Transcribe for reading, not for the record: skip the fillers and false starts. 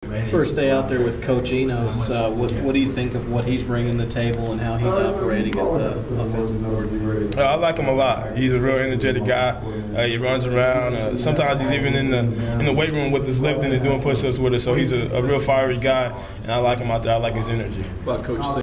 First day out there with Coach Enos, what do you think of what he's bringing to the table and how he's operating as the offensive coordinator? I like him a lot. He's a real energetic guy. He runs around. Sometimes he's even in the weight room with us lifting and doing push-ups with us. So he's a real fiery guy, and I like him out there. I like his energy. About Coach